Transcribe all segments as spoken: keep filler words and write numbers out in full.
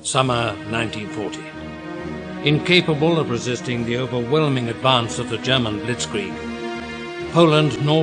Summer nineteen forty. Incapable of resisting the overwhelming advance of the German blitzkrieg, Poland nor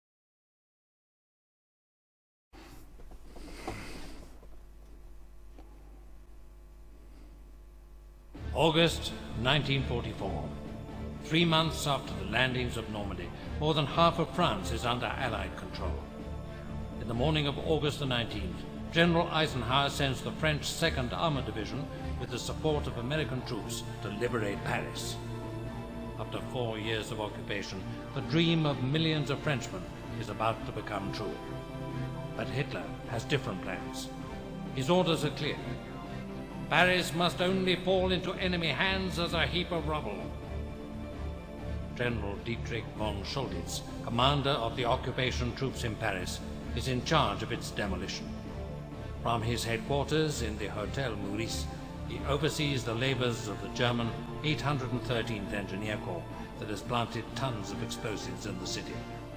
August nineteen forty-four. Three months after the landings of Normandy, more than half of France is under Allied control. In the morning of August the nineteenth, General Eisenhower sends the French second Armored Division with the support of American troops to liberate Paris. After four years of occupation, the dream of millions of Frenchmen is about to become true. But Hitler has different plans. His orders are clear. Paris must only fall into enemy hands as a heap of rubble. General Dietrich von Scholditz, commander of the occupation troops in Paris, is in charge of its demolition. From his headquarters in the Hotel Meurice, he oversees the labors of the German eight hundred thirteenth Engineer Corps that has planted tons of explosives in the city.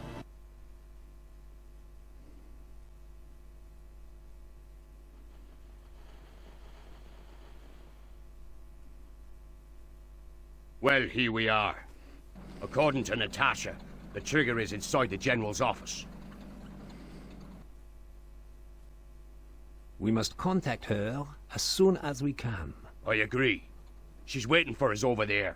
Well, here we are. According to Natasha, the trigger is inside the General's office. We must contact her as soon as we can. I agree. She's waiting for us over there.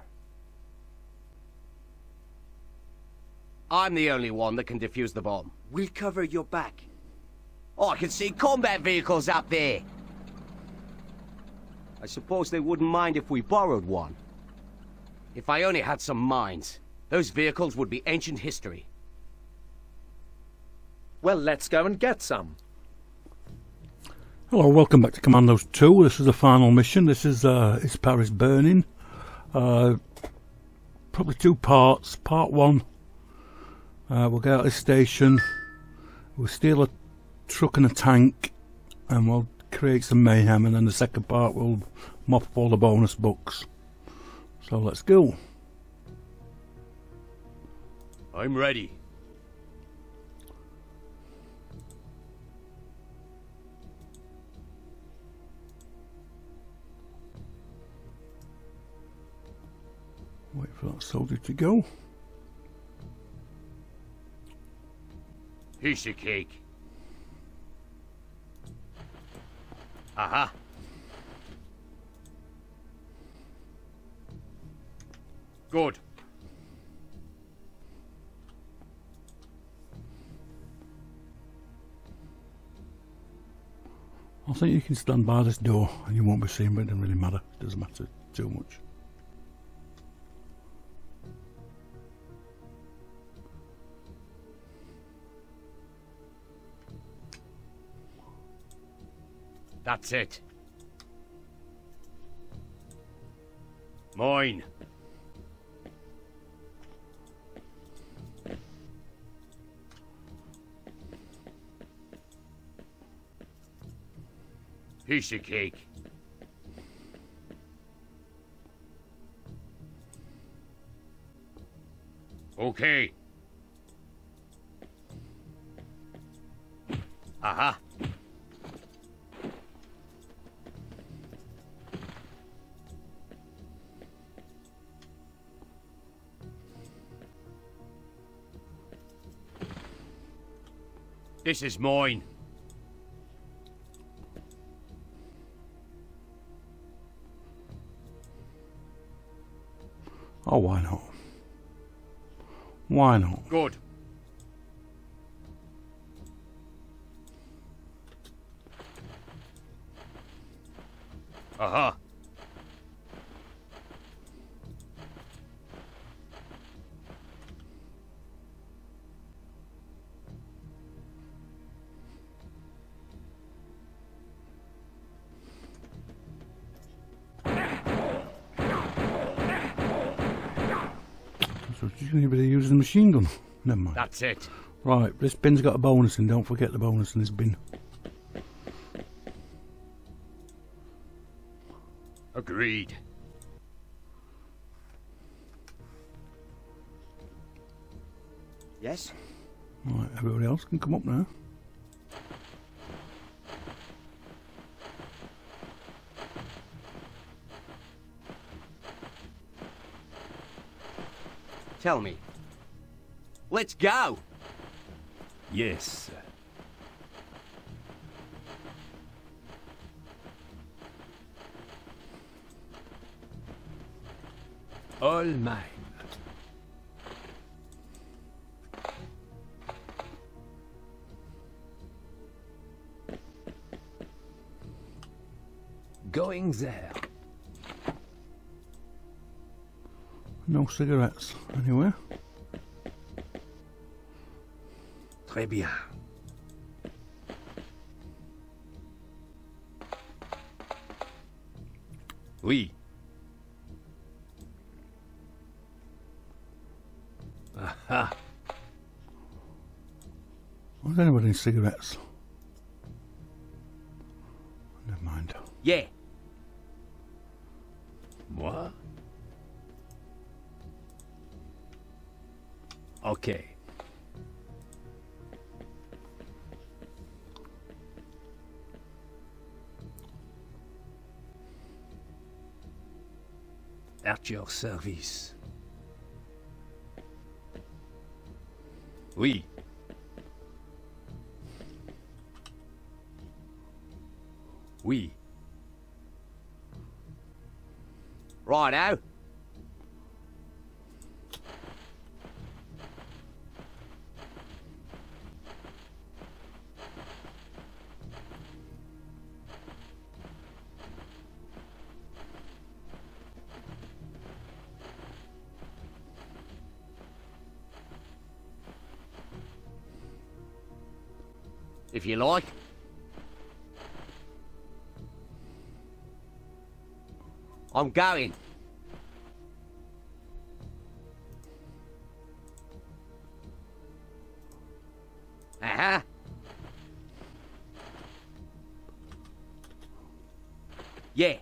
I'm the only one that can defuse the bomb. We'll cover your back. Oh, I can see combat vehicles up there. I suppose they wouldn't mind if we borrowed one. If I only had some mines, those vehicles would be ancient history. Well, let's go and get some. Hello, welcome back to Commandos two. This is the final mission. This is uh, it's Paris burning. Uh, probably two parts. Part one, uh, we'll get out of this station, we'll steal a truck and a tank, and we'll create some mayhem. And then the second part, we'll mop up all the bonus books. So let's go. I'm ready. Wait for that soldier to go. Piece of cake. Aha. Good. I think you can stand by this door and you won't be seen, but it doesn't really matter. It doesn't matter too much. That's it. Mine. Piece of cake. Okay. Aha. This is mine. Oh, why not? Why not? Good. Aha. So she's going to be using the machine gun. Never mind. That's it. Right, this bin's got a bonus in. Don't forget the bonus in this bin. Agreed. Yes? Right, everybody else can come up now. Tell me. Let's go! Yes. All mine. Going there. No cigarettes anywhere. Très bien. Oui. Aha. Was anybody in cigarettes? Never mind. Yeah. Moi? Okay. At your service. Oui. Oui. Righto. If you like. I'm going. Uh-huh. Yeah.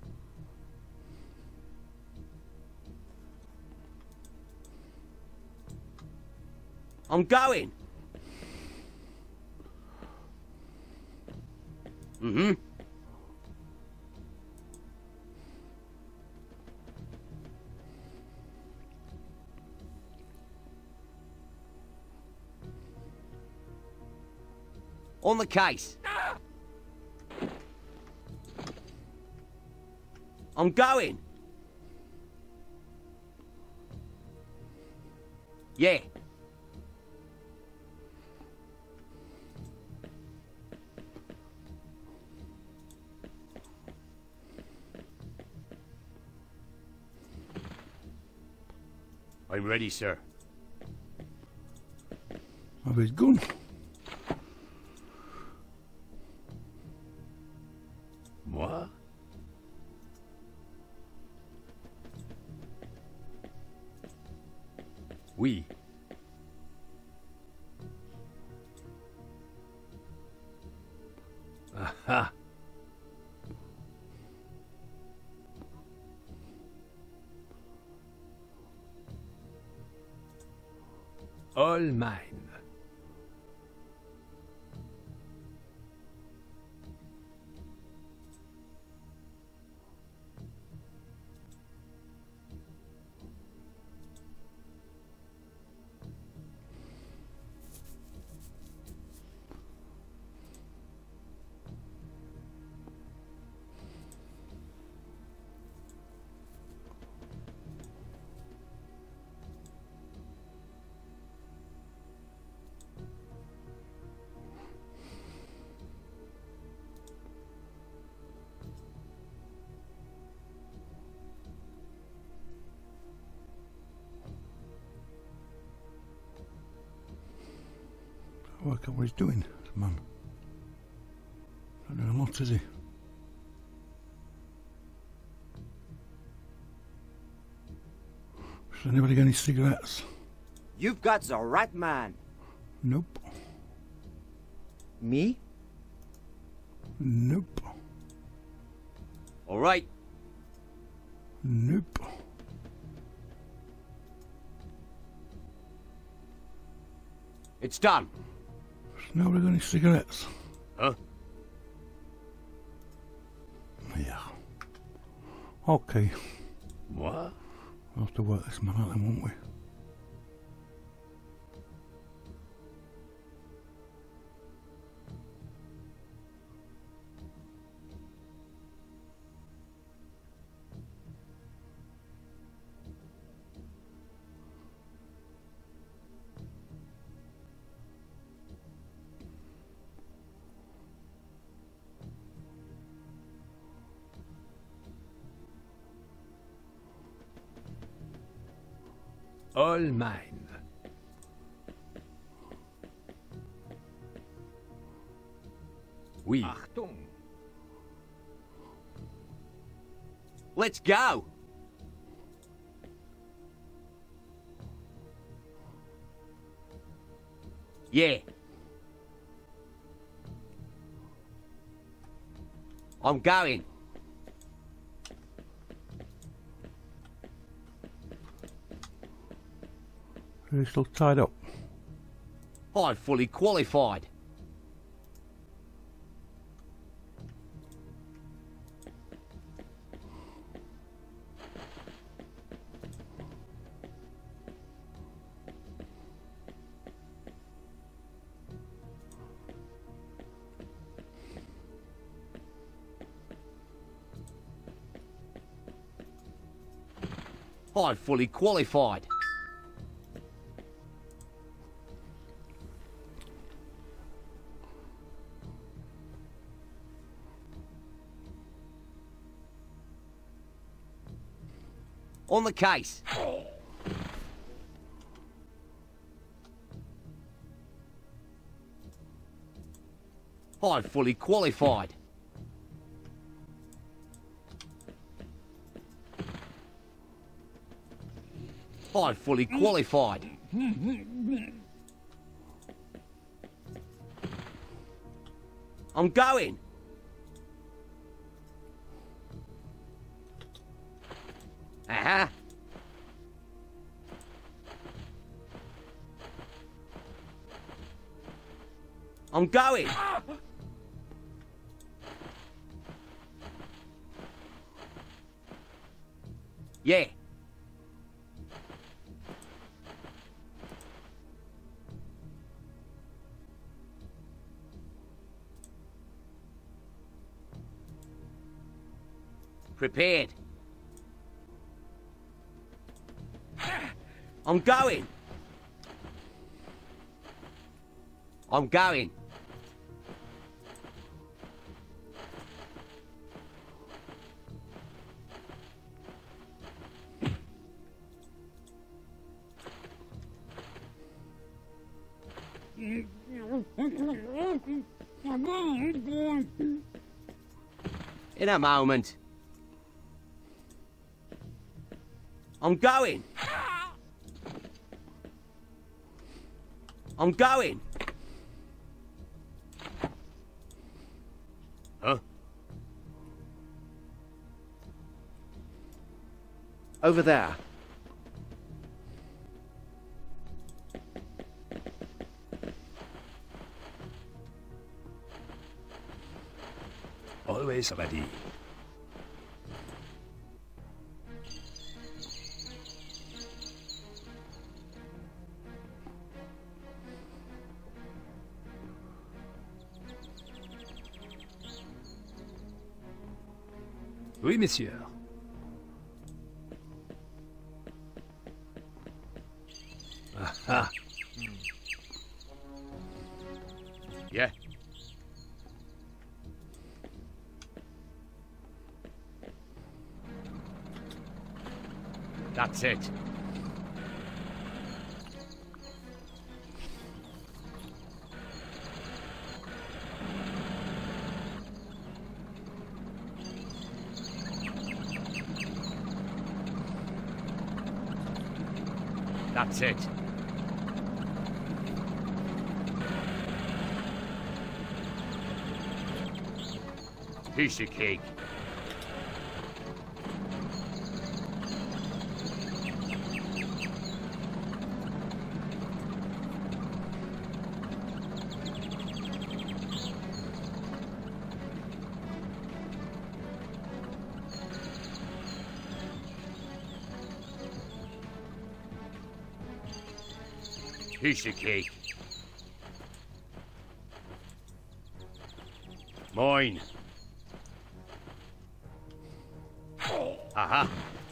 I'm going. Mm-hmm. On the case. I'm going. Yeah. I'm ready, sir. Have his gun. Moi? Oui. Aha. All mine. Work out what he's doing, man. Not doing a lot, is he? Has anybody got any cigarettes? You've got the right man. Nope. Me? Nope. All right. Nope. It's done. Has nobody got any cigarettes? Huh? Yeah. Okay. Moi? We'll have to work this man out then, won't we? All mine. Oui. Achtung. Let's go! Yeah. I'm going. You're still tied up. I'm fully qualified. I'm fully qualified. On the case. I'm fully qualified. I'm fully qualified. I'm going. Uh-huh. I'm going. Yeah. Prepared. I'm going. I'm going. In a moment. I'm going. I'm going. Huh? Over there. Always ready. Oui, monsieur. Aha. Yeah. That's it. That's it. Piece of cake. Piece of cake. Mine. Aha.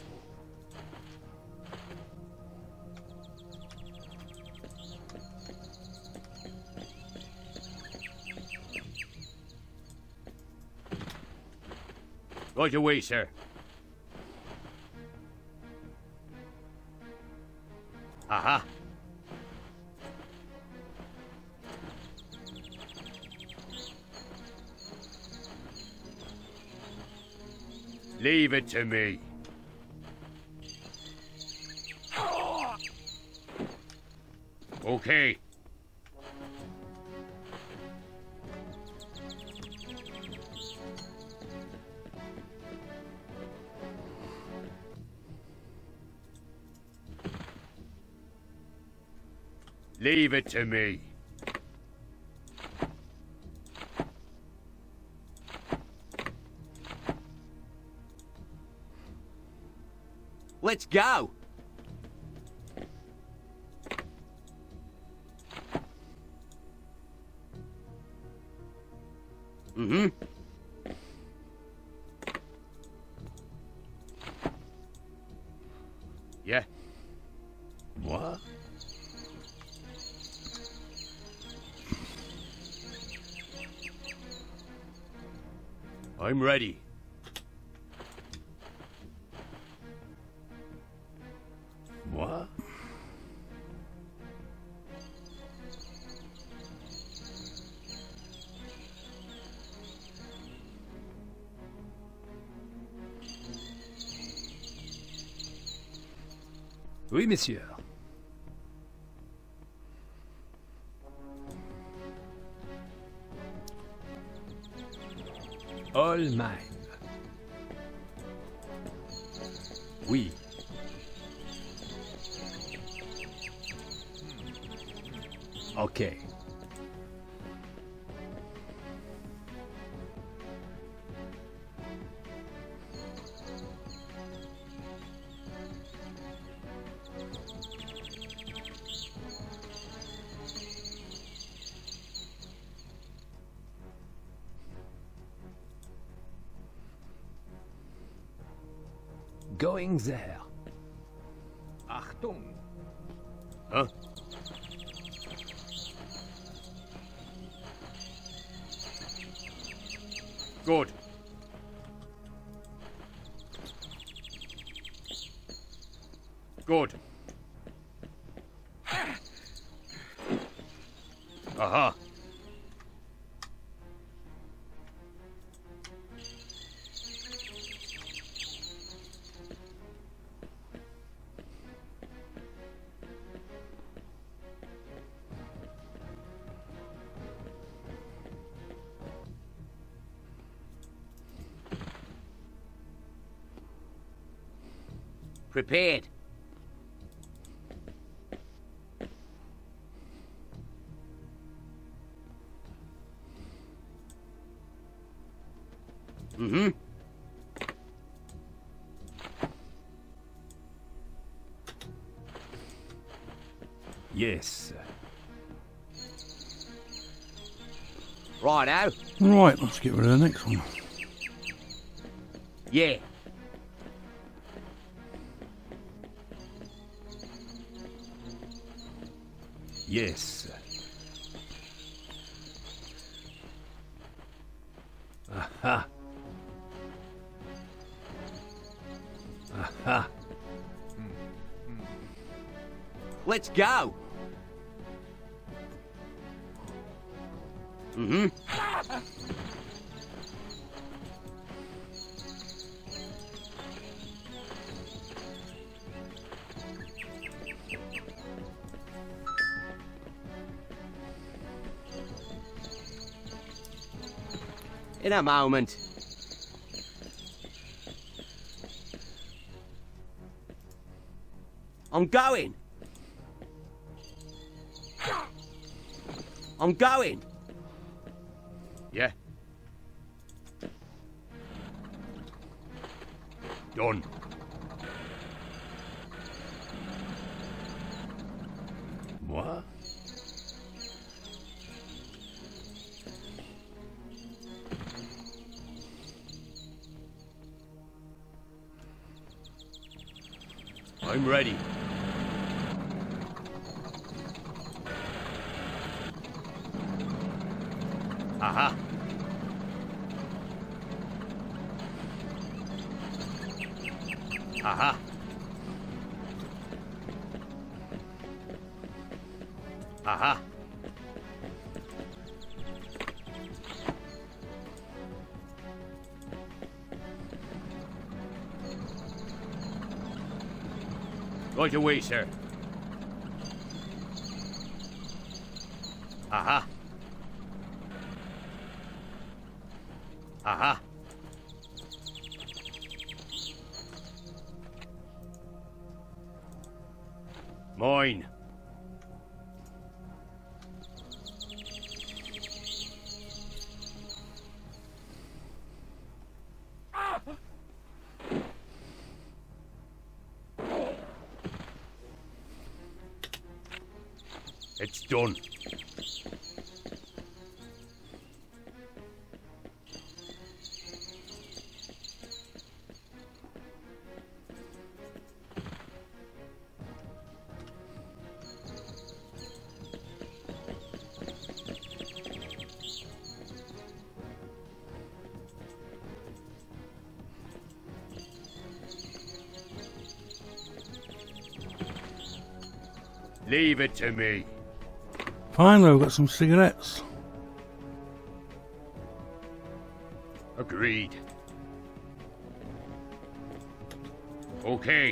Right away, sir. Aha. Leave it to me. Okay. Leave it to me. Let's go. Mm-hmm. Yeah. What? I'm ready. What? Oui, monsieur. All mine. Oui. Okay. Going there. Achtung. Huh? Good. Good. Aha. Prepared. Mm-hmm. Yes. Righto. Right, let's get rid of the next one. Yeah. Yes. Aha. Aha. Let's go. Mm-hmm. In a moment. I'm going. I'm going. Yeah. Done. What? I'm ready. Aha. Aha. Aha. Right away, sir. Aha. Aha. Mine. It's done. Leave it to me. Finally, we've got some cigarettes. Agreed. Okay.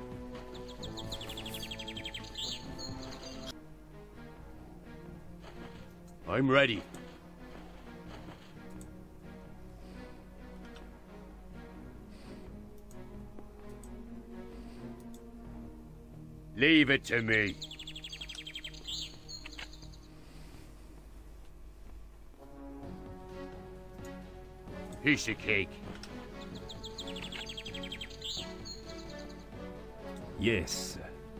I'm ready. Leave it to me. Piece of cake. Yes.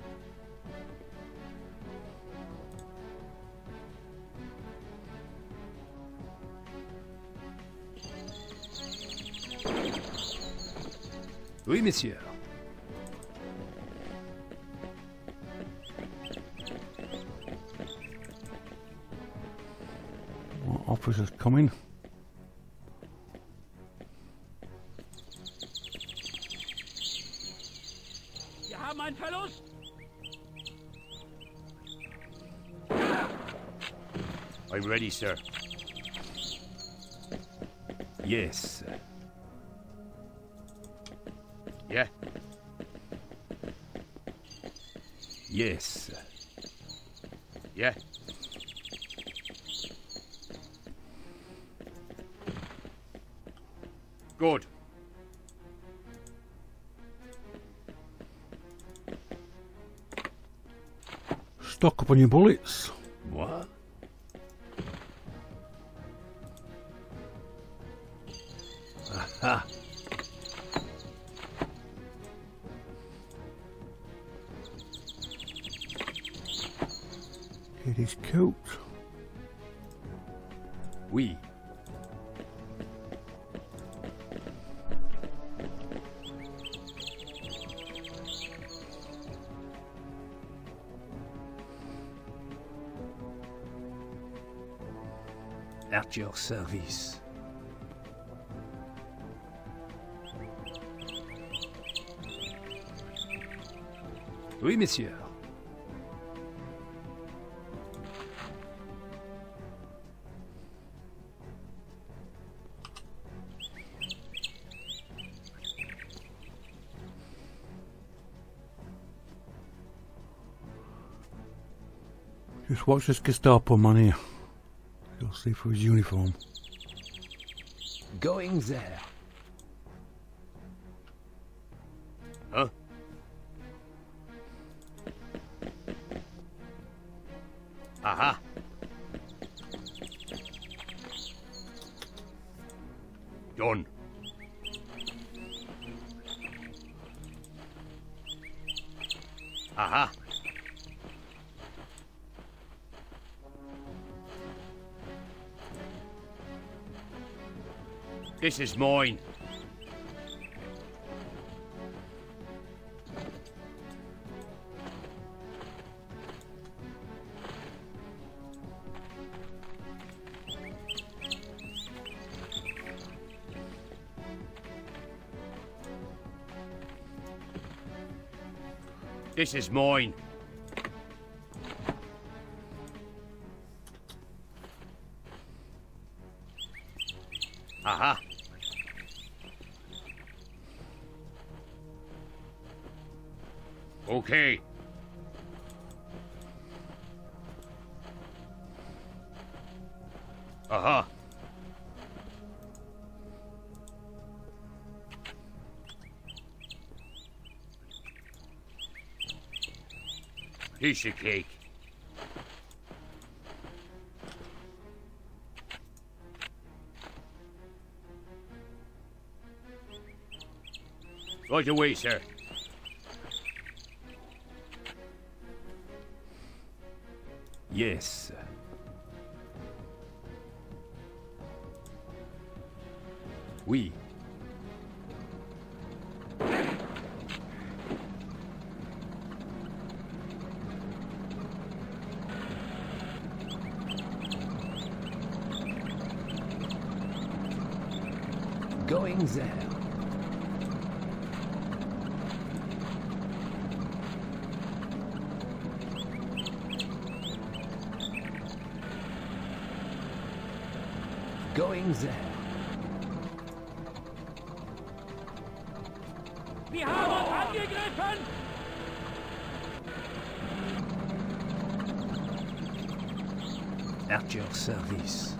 Oui, monsieur. What officers coming? Mein Verlust! I'm ready, sir. Yes. Yeah? Yes. Yeah? Good. Stock up on your bullets. What? Aha. Get his coat. Oui. At your service. Oui, monsieur. Just watch this Gestapo man here. You'll see through his uniform. Going there. Huh? Aha. Done. Aha. This is mine. This is mine. Okay. Aha. Piece of cake. Right away, sir. Yes. Oui. Going there. Going there. Wir haben uns angegriffen! At your service.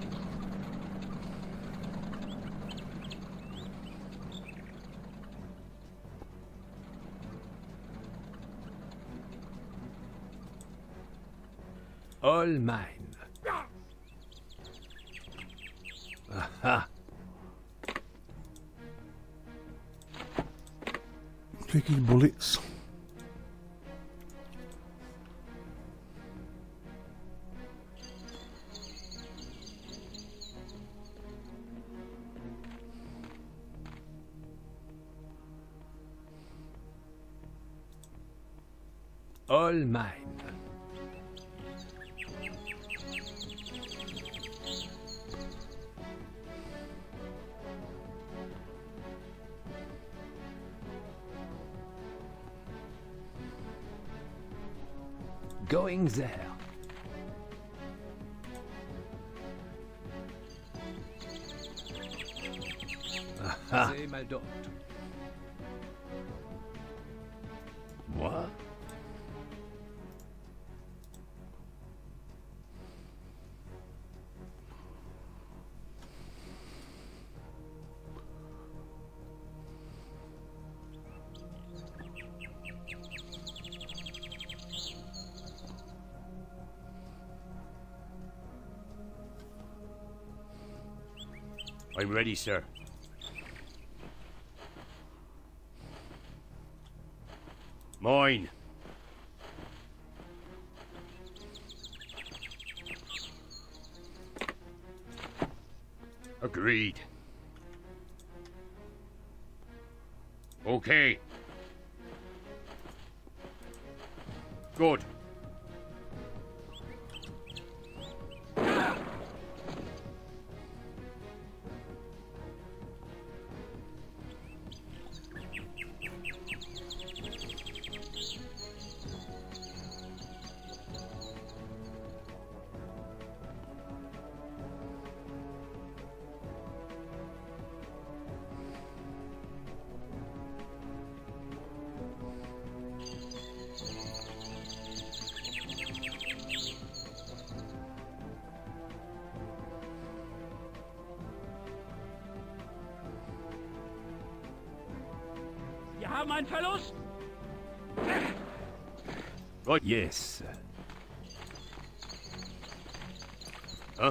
All mine. Aha. Take his bullets. All mine. Going there. Aha. C'est mal d'autre. Moi? I'm ready, sir. Mine. Agreed. Okay. Good. Wir haben einen Verlust! Right. Yes. Huh?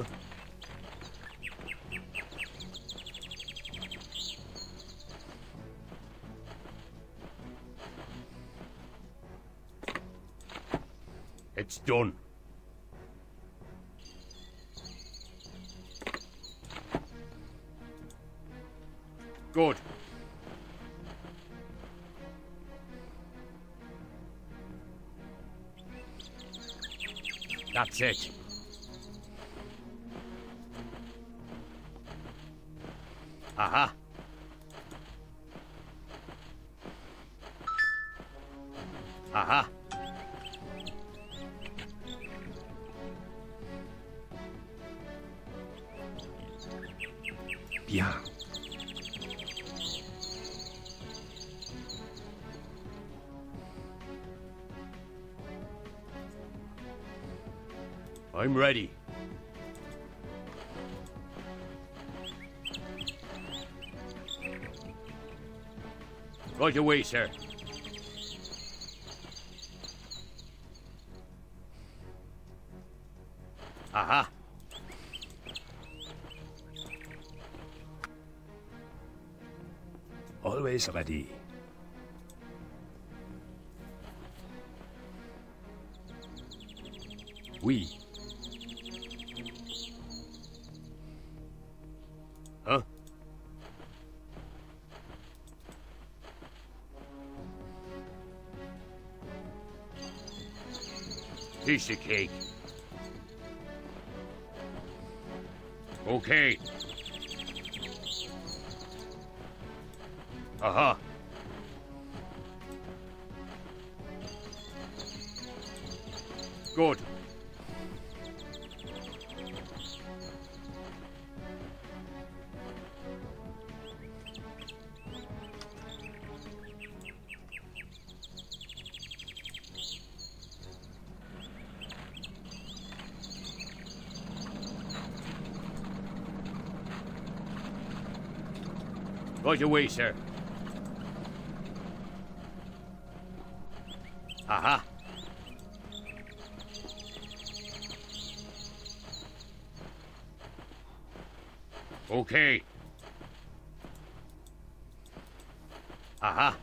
It's done. Good. That's it. Aha. Aha. Bien. I'm ready. Right away, sir. Aha. Always ready. Oui. Huh? Piece of cake. Okay. Aha. Good. Right away, sir. Aha. Okay. Aha.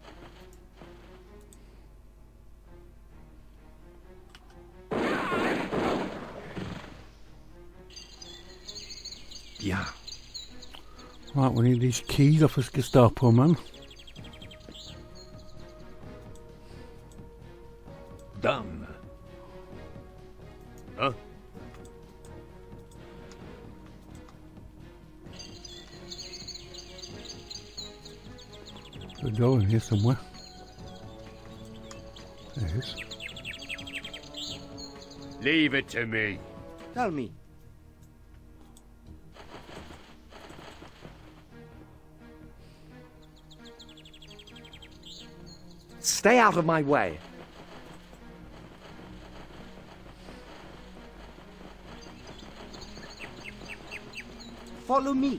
Bien. Right, we need these keys off this Gestapo man. Done. Huh? There's a door in here somewhere. There it is. Leave it to me. Tell me. Stay out of my way. Follow me.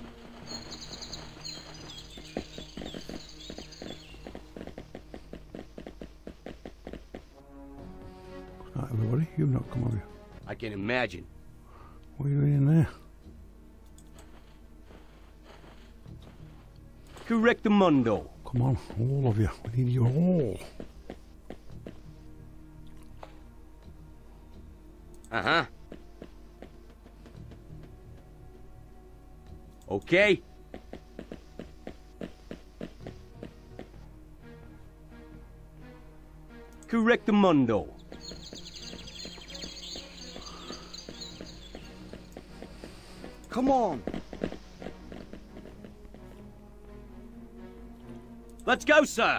Right, everybody, you've not come over here. I can imagine. What are you doing in there? Correctamundo. Come on, all of you. We need you all. Uh-huh. Okay. Correctamundo. Come on. Let's go, sir.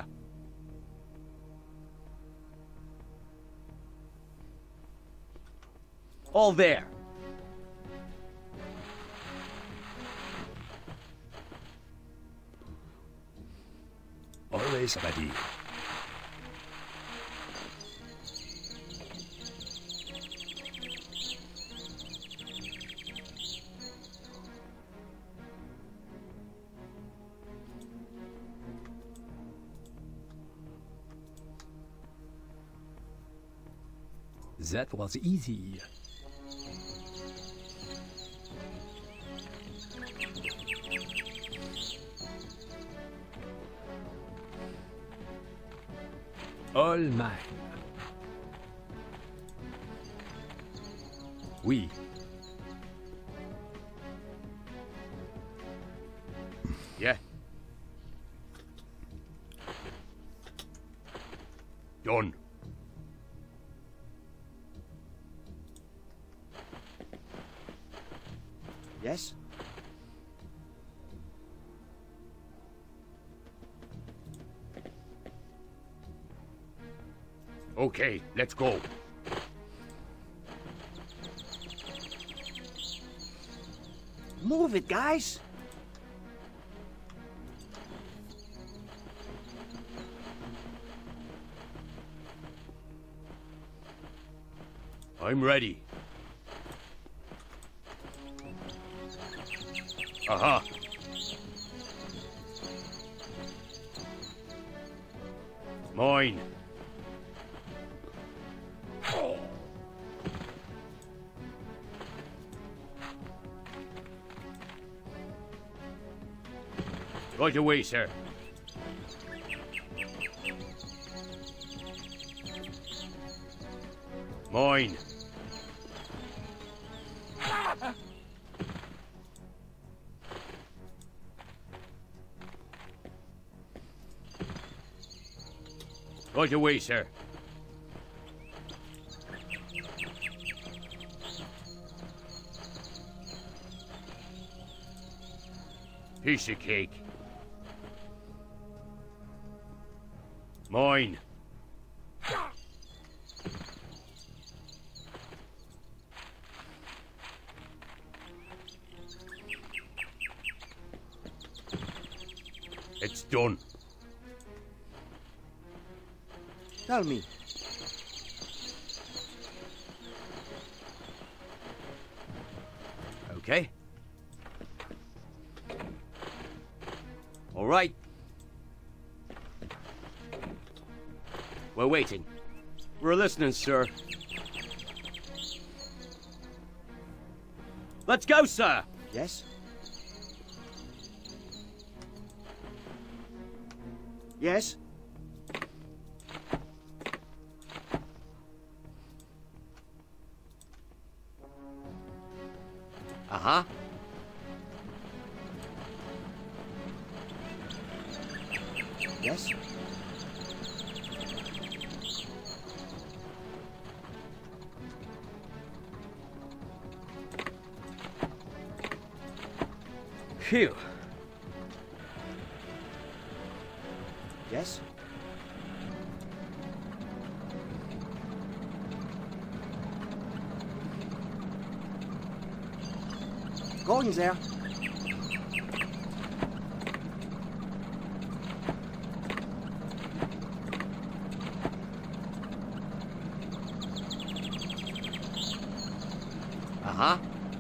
All there. Always ready. That was easy. All mine. Oui. Yeah? Done. Yes? Okay, let's go. Move it, guys. I'm ready. Aha. Mine. Right away, sir. Mine. Right away, sir. Piece of cake. Mine. It's done. Tell me. Okay. All right. We're waiting. We're listening, sir. Let's go, sir! Yes? Yes? Uh-huh. Yes? Phew. Yes? Going there. Uh-huh.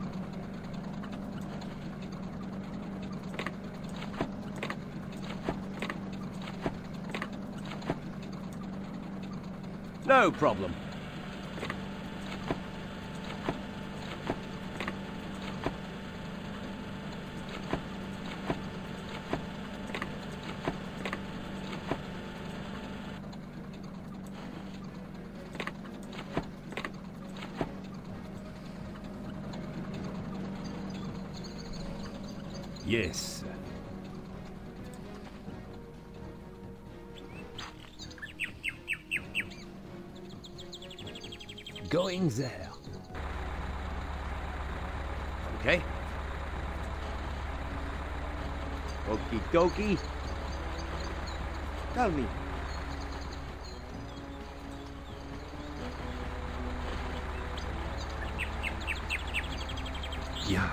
No problem. Yes. Going there. Okay. Okie dokie. Tell me. Yeah.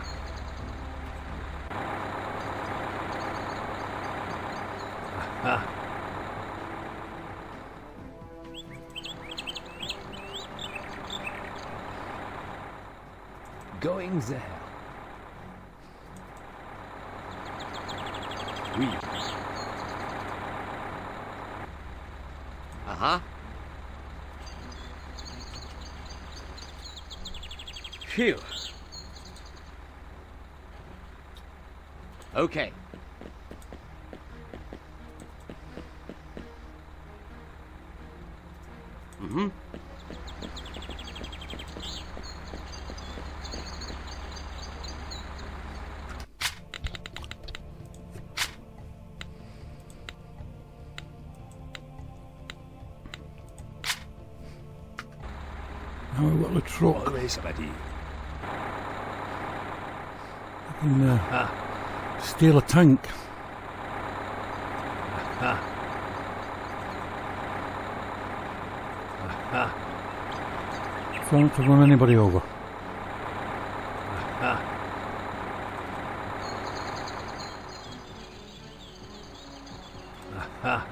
Aha. Going there. Oui. Uh-huh. Phew. Okay. Mm-hmm. Now we've got the truck. Always ready. I can uh, Ah. steal a tank. Ah. Ah. Try not to run anybody over. Ah. Ah.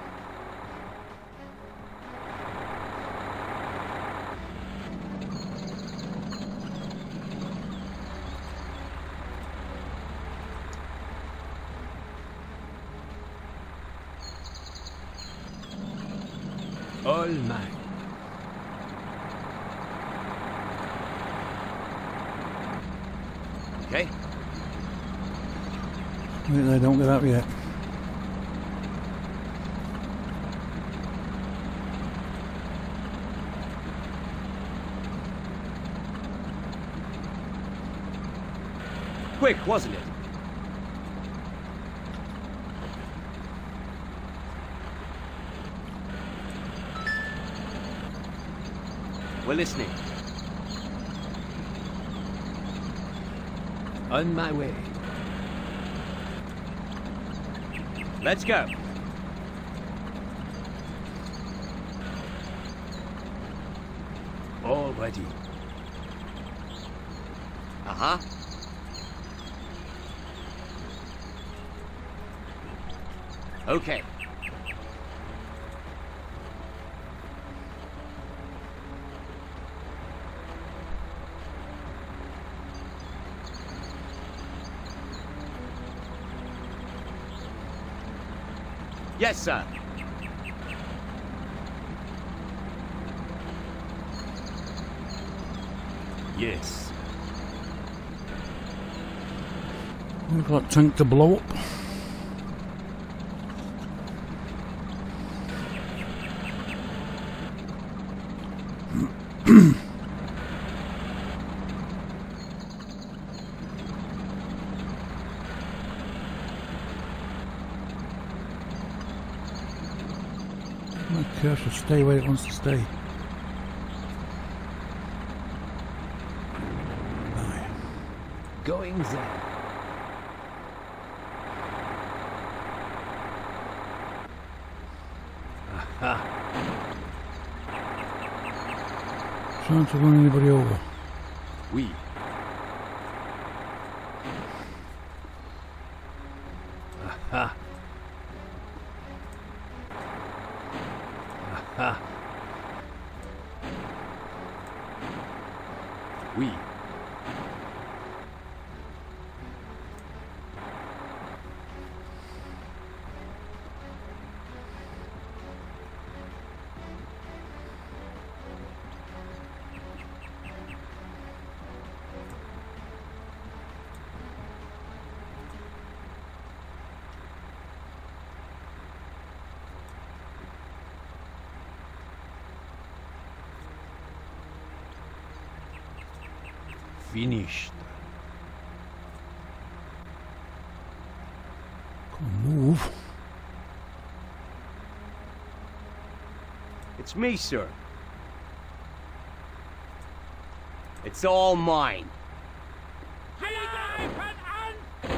All mine. Okay. Wait, they don't get up yet. Quick, wasn't it? We're listening. On my way. Let's go. All ready. Uh-huh. Okay. Yes, sir. Yes. We've got tank to blow up. Okay, I should stay where it wants to stay. Aye. Going there. Aha. Trying to run anybody over. Oui. Aha. Aha. Oui. Finished. Come on, move. It's me, sir. It's all mine. Sie greifen an!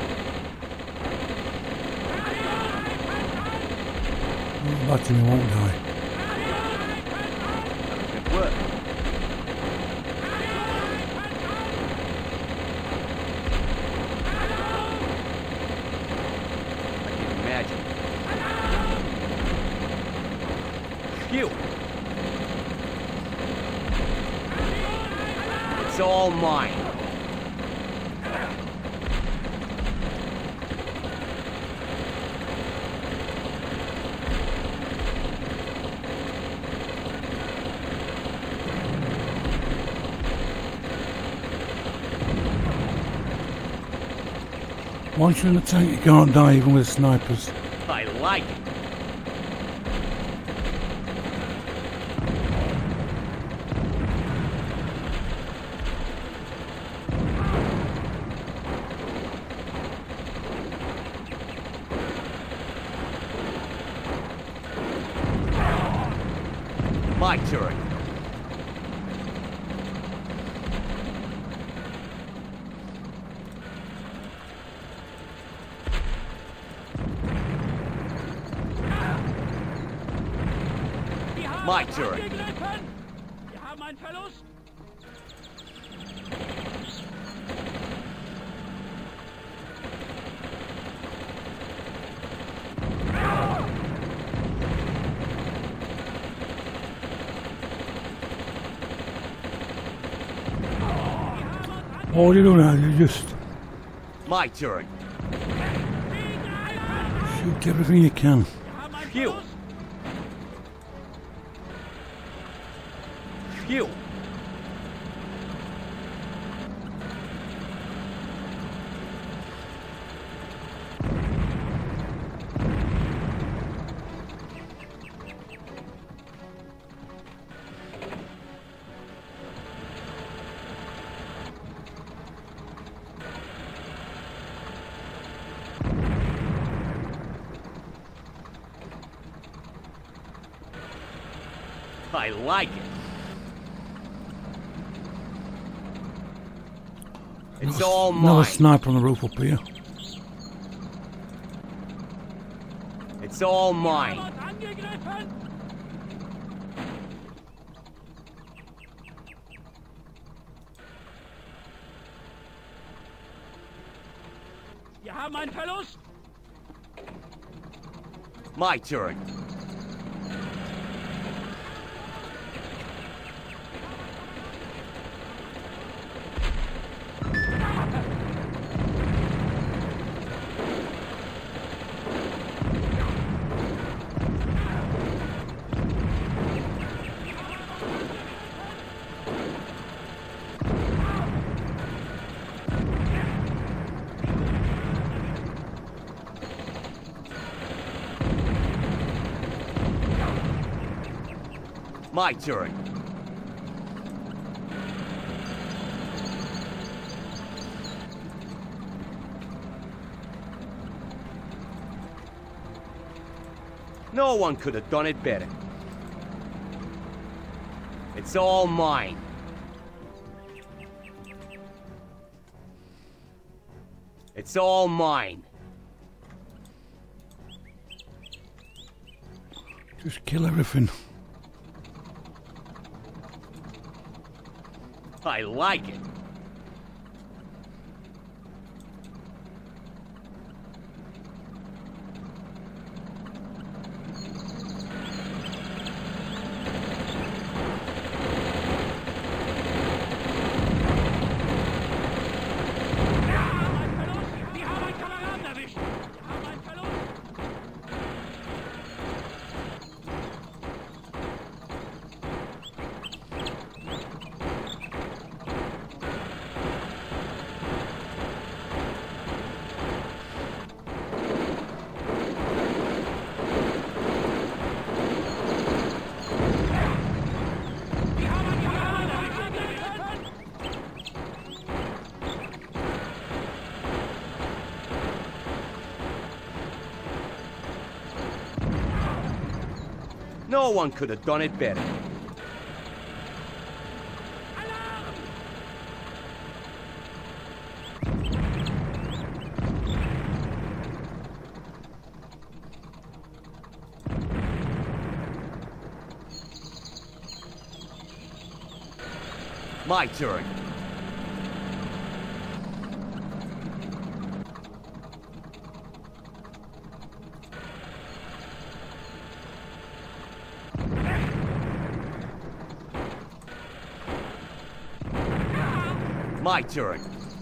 The battery won't die. Good work. I can imagine. Phew. It's all mine. Once you're in the tank, you can't die even with snipers. I like it. My turn. Die haben My uns turn. angegriffen! Wir haben einen Verlust! All you do now, you just My turn. shoot everything you can. Wir haben einen Phew. Verlust! Phew. I like it. It's Another- all Another mine. sniper on the roof up here. It's all mine. Wird angegriffen! Wir haben einen Verlust! My turn. My turn. No one could have done it better. It's all mine. It's all mine. Just kill everything. I like it. Ein Verlust! Wir haben einen Kameraden erwischt! Wir haben einen Verlust! Wir haben einen Kameraden erwischt! No one could have done it better. Alarm! My turn. My turn.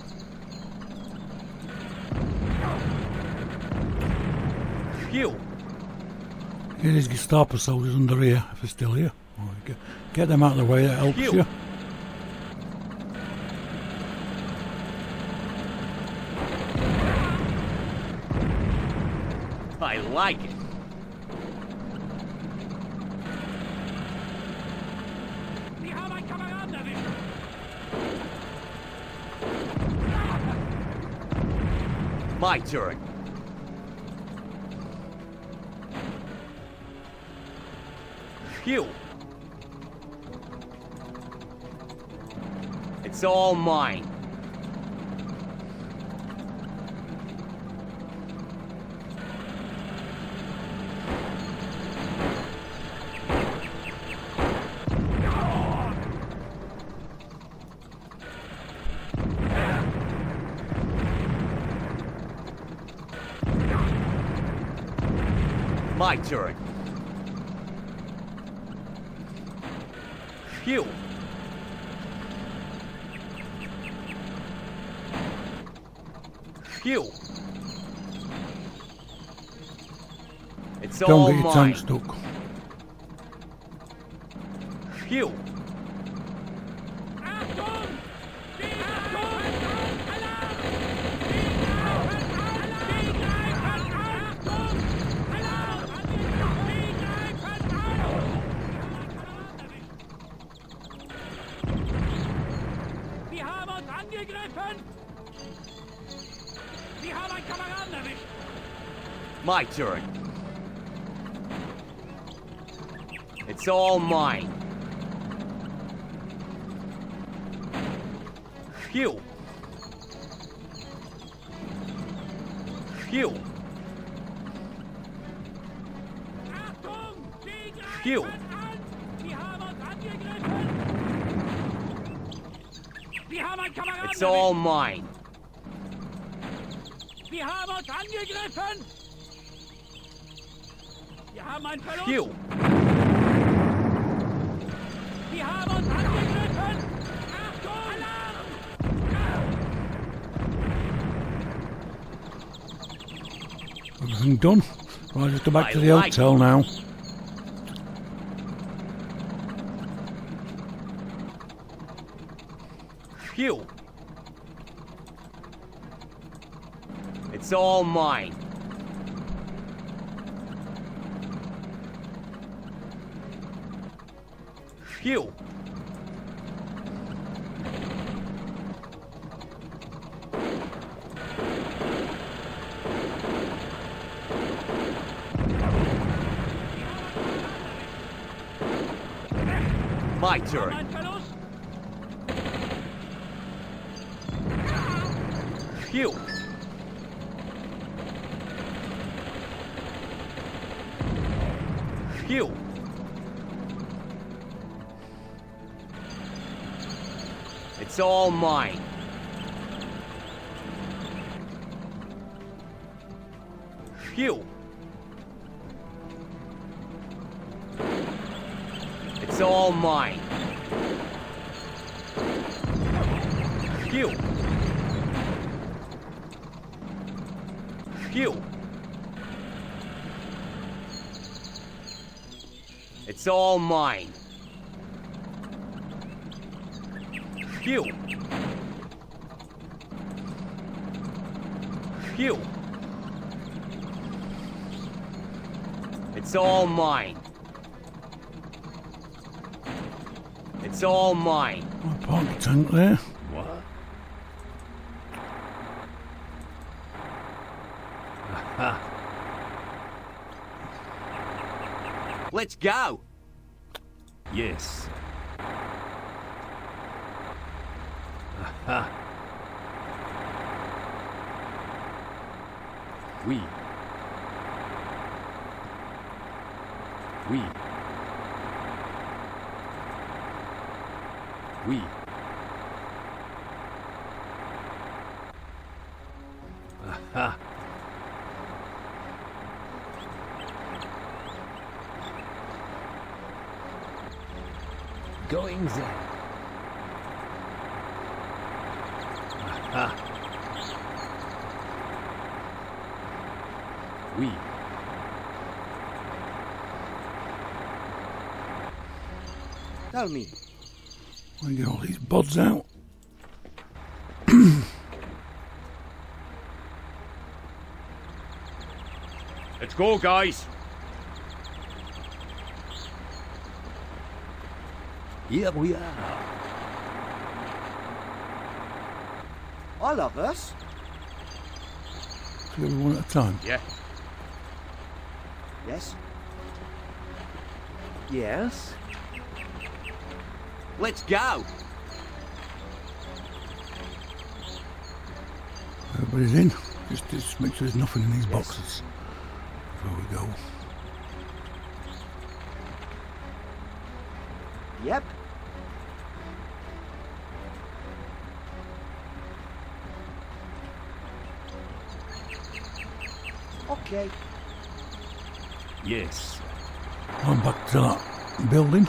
Phew. Here these Gestapo soldiers under here, if they're still here. Oh, get, get them out of the way, that helps Phew. you. I like it. Wir haben einen Kameraden erwischt! My turn. Phew. It's all mine. My turn. Phew. Phew. It's Don't all get your mine. tank stuck. Phew. My turn. It's all mine. Phew. Phew. Achtung! Sie greifen Phew. an! Sie haben uns angegriffen! Wir haben einen Kameraden It's all erwischt. mine. Wir haben uns angegriffen! Wir haben einen Verlust! Phew. Wir haben uns angegriffen! Achtung! Alarm! Everything done. Right, just go back I to the like hotel now. Phew. It's all mine. Phew. My turn. Ein Verlust! Phew. Phew. It's all mine. Phew. It's all mine. Phew. Phew. It's all mine. Phew. Phew. It's all mine. It's all mine. I parked the tank there. What? Let's go. Yes. Aha. Oui. Oui. Oui. Aha. Going there. Aha. Oui. Tell me. I get all these buds out. Let's go, guys. Here we are. All of us? Do everyone at a time. Yeah. Yes. Yes. Let's go. Everybody's in. Just, just make sure there's nothing in these boxes before we go. Yep. Okay. Yes. I'm back to that building.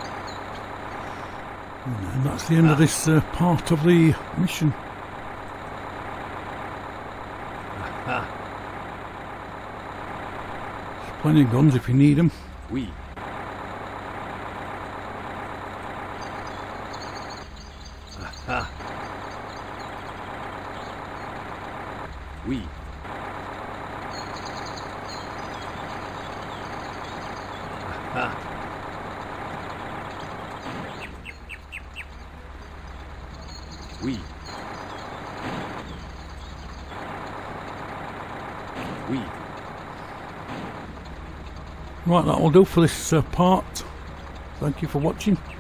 And that's the end of this uh, part of the mission. Aha. There's plenty of guns if you need them. Oui. Aha. Oui. Aha. Oui. Oui. Right, that will do for this uh, part. Thank you for watching.